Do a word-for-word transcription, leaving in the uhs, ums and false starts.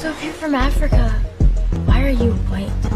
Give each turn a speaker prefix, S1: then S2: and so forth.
S1: So if you're from Africa, why are you white?